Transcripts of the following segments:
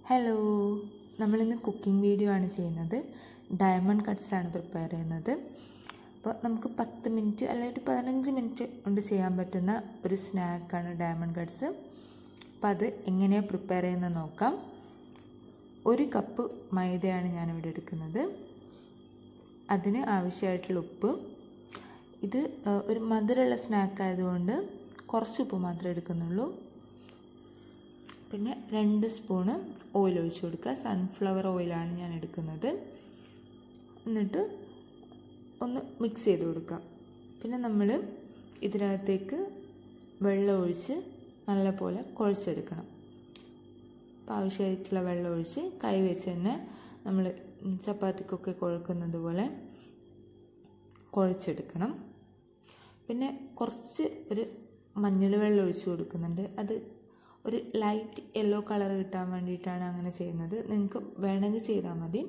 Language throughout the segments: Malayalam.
ഹലോ, നമ്മളിന്ന് കുക്കിംഗ് വീഡിയോ ആണ് ചെയ്യുന്നത്. ഡയമണ്ട് കട്ട്സ് ആണ് പ്രിപ്പയർ ചെയ്യുന്നത്. അപ്പോൾ നമുക്ക് 10 മിനിറ്റ് അല്ലെങ്കിൽ ഒരു 15 മിനിറ്റ് കൊണ്ട് ചെയ്യാൻ പറ്റുന്ന ഒരു സ്നാക്കാണ് ഡയമണ്ട് കട്ട്സ്. അപ്പോൾ അത് എങ്ങനെയാണ് പ്രിപ്പയർ ചെയ്യുന്നത് നോക്കാം. 1 കപ്പ് മൈദയാണ് ഞാനിവിടെ എടുക്കുന്നത്. അതിന് ആവശ്യമായിട്ടുള്ള ഉപ്പ്. ഇത് ഒരു മധുരമുള്ള സ്നാക്ക് ആയതുകൊണ്ട് കുറച്ച് ഉപ്പ് മാത്രമേ എടുക്കുന്നുള്ളൂ. പിന്നെ 2 സ്പൂണ് ഓയിൽ ഒഴിച്ച് കൊടുക്കുക. സൺഫ്ലവർ ഓയിലാണ് ഞാൻ എടുക്കുന്നത്. എന്നിട്ട് ഒന്ന് മിക്സ് ചെയ്ത് കൊടുക്കുക. പിന്നെ നമ്മൾ ഇതിനകത്തേക്ക് വെള്ളം ഒഴിച്ച് നല്ലപോലെ കുഴച്ചെടുക്കണം. അപ്പോൾ ആവശ്യമായിട്ടുള്ള വെള്ളം ഒഴിച്ച് കൈ വെച്ച് തന്നെ നമ്മൾ ചപ്പാത്തിക്കൊക്കെ കുഴക്കുന്നത് പോലെ കുഴച്ചെടുക്കണം. പിന്നെ കുറച്ച് ഒരു മഞ്ഞൾ വെള്ളം ഒഴിച്ച് കൊടുക്കുന്നുണ്ട്. അത് ഒരു ലൈറ്റ് യെല്ലോ കളർ കിട്ടാൻ വേണ്ടിയിട്ടാണ് അങ്ങനെ ചെയ്യുന്നത്. നിങ്ങൾക്ക് വേണമെങ്കിൽ ചെയ്താൽ മതി.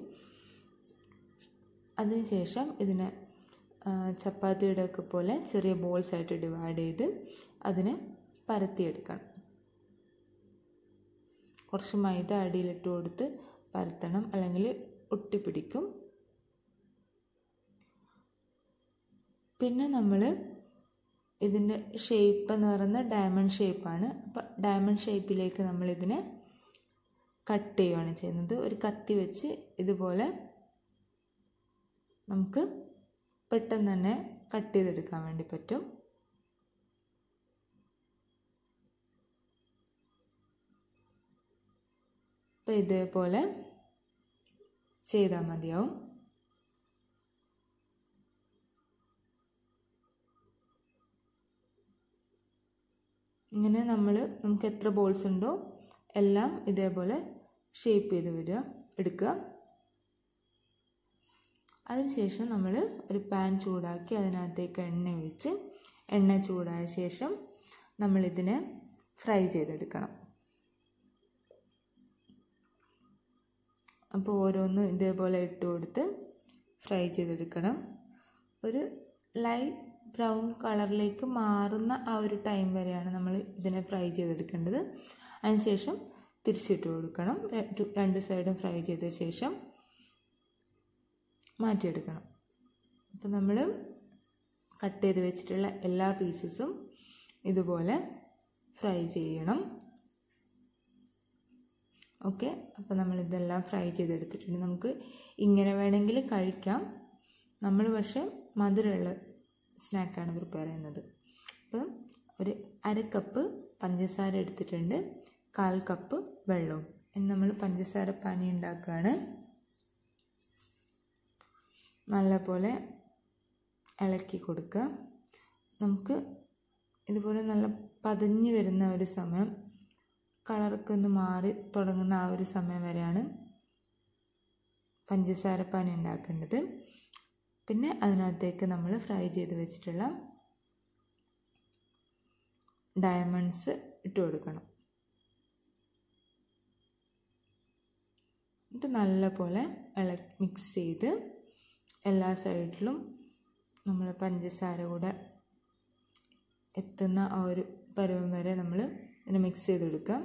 അതിനുശേഷം ഇതിനെ ചപ്പാത്തിയുടെ ഒക്കെ പോലെ ചെറിയ ബോൾസ് ആയിട്ട് ഡിവൈഡ് ചെയ്ത് അതിനെ പരത്തിയെടുക്കണം. കുറച്ച് മൈദ അടിയിലിട്ട് കൊടുത്ത് പരത്തണം, അല്ലെങ്കിൽ ഒട്ടിപ്പിടിക്കും. പിന്നെ നമ്മൾ ഇതിൻ്റെ ഷേപ്പ് എന്ന് പറയുന്നത് ഡയമണ്ട് ഷേപ്പാണ്. അപ്പം ഡയമണ്ട് ഷേപ്പിലേക്ക് നമ്മളിതിനെ കട്ട് ചെയ്യുകയാണ് ചെയ്യുന്നത്. ഒരു കത്തി വെച്ച് ഇതുപോലെ നമുക്ക് പെട്ടെന്ന് തന്നെ കട്ട് ചെയ്തെടുക്കാൻ വേണ്ടി പറ്റും. അപ്പം ഇതേപോലെ ചെയ്താൽ മതിയാവും. ഇങ്ങനെ നമുക്ക് എത്ര ബോൾസ് ഉണ്ടോ എല്ലാം ഇതേപോലെ ഷേപ്പ് ചെയ്ത് എടുക്കുക. അതിനുശേഷം നമ്മൾ ഒരു പാൻ ചൂടാക്കി അതിനകത്തേക്ക് എണ്ണ ഒഴിച്ച് എണ്ണ ചൂടായ ശേഷം നമ്മളിതിനെ ഫ്രൈ ചെയ്തെടുക്കണം. അപ്പോൾ ഓരോന്നും ഇതേപോലെ ഇട്ട് കൊടുത്ത് ഫ്രൈ ചെയ്തെടുക്കണം. ഒരു ലൈറ്റ് ബ്രൗൺ കളറിലേക്ക് മാറുന്ന ആ ഒരു ടൈം വരെയാണ് നമ്മൾ ഇതിനെ ഫ്രൈ ചെയ്തെടുക്കേണ്ടത്. അതിനുശേഷം തിരിച്ചിട്ട് കൊടുക്കണം. 2 സൈഡും ഫ്രൈ ചെയ്ത ശേഷം മാറ്റിയെടുക്കണം. അപ്പോൾ നമ്മൾ കട്ട് ചെയ്ത് വെച്ചിട്ടുള്ള എല്ലാ പീസസും ഇതുപോലെ ഫ്രൈ ചെയ്യണം. ഓക്കെ, അപ്പോൾ നമ്മളിതെല്ലാം ഫ്രൈ ചെയ്തെടുത്തിട്ടുണ്ട്. നമുക്ക് ഇങ്ങനെ വേണമെങ്കിൽ കഴിക്കാം. നമ്മൾ പക്ഷേ മധുരമുള്ള സ്നാക്കാണ് പ്രിപ്പയർ ചെയ്യുന്നത്. അപ്പം ഒരു 1/2 കപ്പ് പഞ്ചസാര എടുത്തിട്ടുണ്ട്, 1/4 കപ്പ് വെള്ളവും. ഇനി നമ്മൾ പഞ്ചസാര പാനി ഉണ്ടാക്കുകയാണ്. നല്ലപോലെ ഇളക്കി കൊടുക്കുക. നമുക്ക് ഇതുപോലെ നല്ല പതഞ്ഞ് വരുന്ന ഒരു സമയം, കളറൊക്കെ ഒന്ന് മാറി തുടങ്ങുന്ന ആ ഒരു സമയം വരെയാണ് പഞ്ചസാര പാനി ഉണ്ടാക്കേണ്ടത്. പിന്നെ അതിനകത്തേക്ക് നമ്മൾ ഫ്രൈ ചെയ്ത് വെച്ചിട്ടുള്ള ഡയമണ്ട്സ് ഇട്ട് കൊടുക്കണം. എന്നിട്ട് നല്ലപോലെ മിക്സ് ചെയ്ത് എല്ലാ സൈഡിലും നമ്മൾ പഞ്ചസാര കൂടെ എത്തുന്ന ആ ഒരു പരുവം വരെ നമ്മൾ ഇതിനെ മിക്സ് ചെയ്തെടുക്കാം.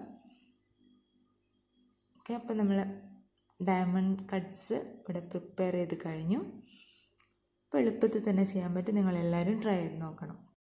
ഓക്കെ, അപ്പോൾ നമ്മൾ ഡയമണ്ട് കട്ട്സ് ഇവിടെ പ്രിപ്പയർ ചെയ്ത് കഴിഞ്ഞു. അപ്പോൾ എളുപ്പത്തിൽ തന്നെ ചെയ്യാൻ പറ്റും. നിങ്ങളെല്ലാവരും ട്രൈ ചെയ്ത് നോക്കണം.